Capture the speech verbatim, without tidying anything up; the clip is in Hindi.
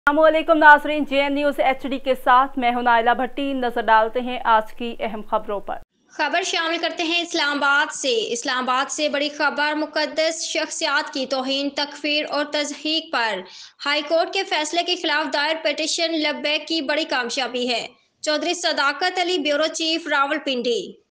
अस्सलामुअलैकुम नाज़रीन, J N news H D के साथ मैं हूं नाइला भट्टी। नजर डालते हैं आज की अहम खबरों पर। खबर शामिल करते हैं इस्लामाबाद से। इस्लामाबाद से बड़ी खबर, मुकद्दस शख्सियात की तौहीन, तकफीर और तज़हीक पर हाईकोर्ट के फैसले के खिलाफ दायर पिटीशन लब्बैक की बड़ी कामयाबी है। Chaudhry Sadaqat Ali, bureau chief, Rawalpindi.